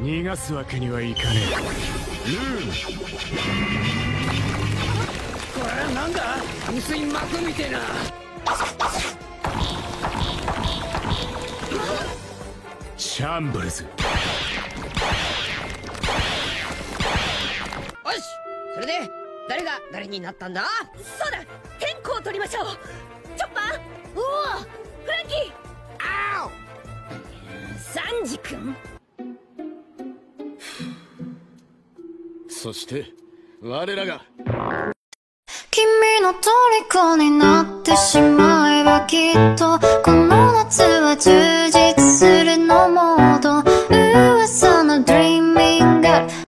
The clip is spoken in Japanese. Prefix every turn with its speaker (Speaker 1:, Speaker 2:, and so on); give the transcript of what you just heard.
Speaker 1: 逃がすわけにはいかね
Speaker 2: これはなんだ、薄い膜みてえな。
Speaker 1: シャンブルズ。
Speaker 2: よし、それで誰が誰になったんだ。
Speaker 3: そうだ、天候を取りましょう。チョッパー、おお、フランキー、
Speaker 2: あお、
Speaker 3: サンジ君。
Speaker 1: そして我らが
Speaker 4: 君の虜になってしまえばきっとこの夏は充実するのモード